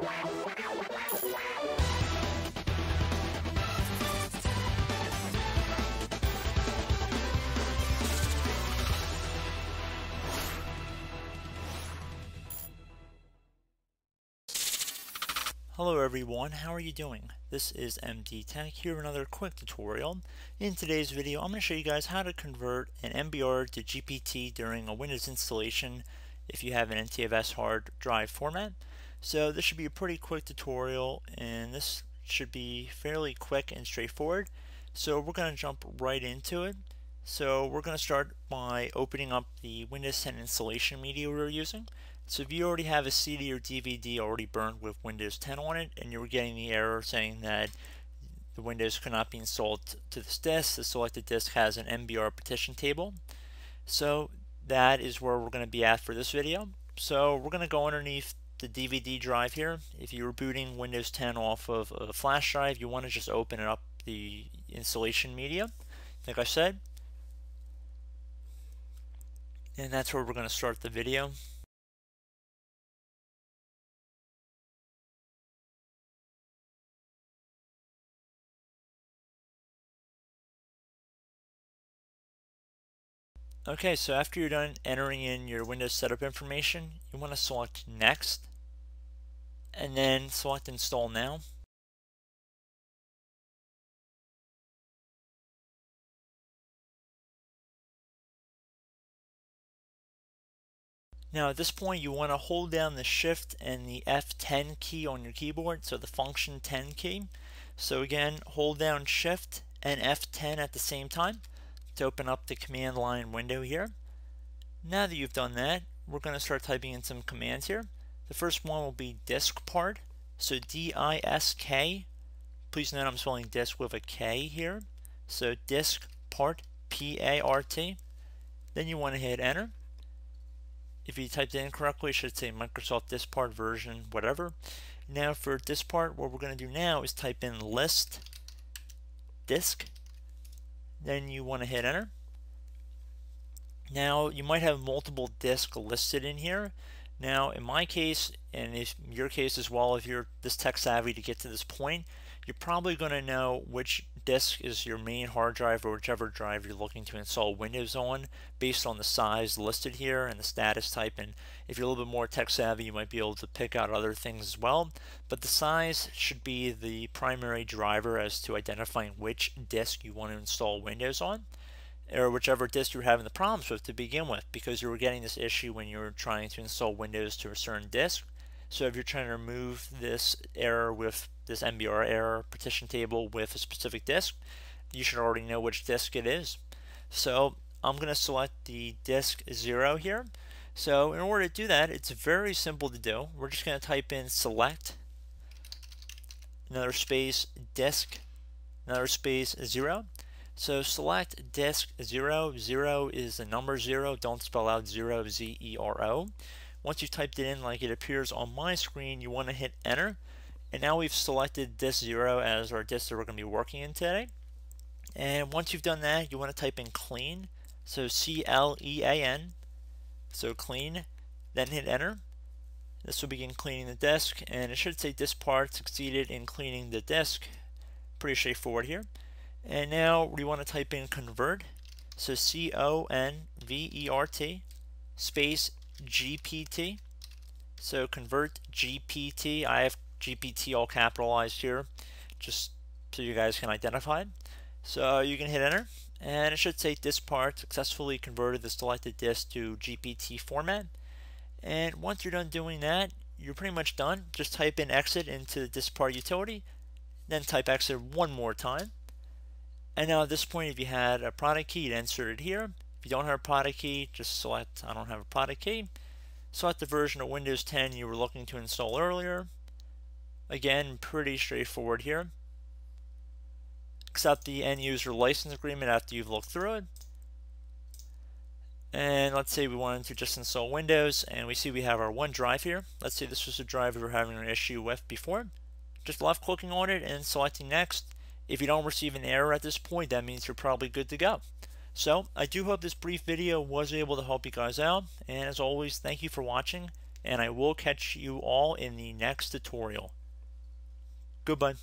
Hello everyone, how are you doing? This is MD Tech here with another quick tutorial. In today's video I'm going to show you guys how to convert an MBR to GPT during a Windows installation if you have an NTFS hard drive format. So this should be a pretty quick tutorial and this should be fairly quick and straightforward. So we're going to jump right into it. So we're going to start by opening up the Windows 10 installation media we're using. So if you already have a CD or DVD already burned with Windows 10 on it and you were getting the error saying that the Windows could not be installed to this disk, the selected disk has an MBR partition table. So that is where we're going to be at for this video. So we're going to go underneath the DVD drive here. If you were booting Windows 10 off of a flash drive, you want to just open it up the installation media, like I said. And that's where we're going to start the video. Okay, so after you're done entering in your Windows setup information, you want to select Next, and then select Install Now. Now at this point you want to hold down the Shift and the F10 key on your keyboard, so the function 10 key. So again, hold down Shift and F10 at the same time to open up the command line window here. Now that you've done that, we're going to start typing in some commands here. The first one will be diskpart, so D-I-S-K. Please note I'm spelling disk with a K here. So diskpart, P-A-R-T. Then you want to hit enter. If you typed it in correctly, it should say Microsoft Diskpart version, whatever. Now for diskpart, what we're going to do now is type in list disk. Then you want to hit enter. Now you might have multiple disks listed in here. Now in my case, and in your case as well, if you're this tech savvy to get to this point, you're probably going to know which disk is your main hard drive or whichever drive you're looking to install Windows on based on the size listed here and the status type. And if you're a little bit more tech savvy, you might be able to pick out other things as well. But the size should be the primary driver as to identifying which disk you want to install Windows on, or whichever disk you're having the problems with to begin with, because you were getting this issue when you were trying to install Windows to a certain disk. So if you're trying to remove this error with this MBR error partition table with a specific disk, you should already know which disk it is. So I'm going to select the disk 0 here. So in order to do that, it's very simple to do. We're just going to type in select, another space, disk, another space, 0. So select disk 0. 0 is the number 0. Don't spell out 0, Z-E-R-O. Once you've typed it in like it appears on my screen, you want to hit enter. And now we've selected disk 0 as our disk that we're going to be working in today. And once you've done that, you want to type in clean. So C-L-E-A-N. So clean. Then hit enter. This will begin cleaning the disk. And it should say diskpart succeeded in cleaning the disk. Pretty straightforward here. And now we want to type in convert. So C-O-N-V-E-R-T space GPT. So convert GPT. I have GPT all capitalized here just so you guys can identify it. So you can hit enter and it should say diskpart successfully converted the selected disk to GPT format. And once you're done doing that, you're pretty much done. Just type in exit into the diskpart utility, then type exit one more time. And now at this point, if you had a product key, you'd insert it here. If you don't have a product key, just select I don't have a product key. Select the version of Windows 10 you were looking to install earlier. Again, pretty straightforward here. Accept the end user license agreement after you've looked through it. And let's say we wanted to just install Windows and we see we have our one drive here. Let's say this was a drive we were having an issue with before. Just left clicking on it and selecting next. If you don't receive an error at this point, that means you're probably good to go. So I do hope this brief video was able to help you guys out, and as always, thank you for watching. and I will catch you all in the next tutorial. Goodbye.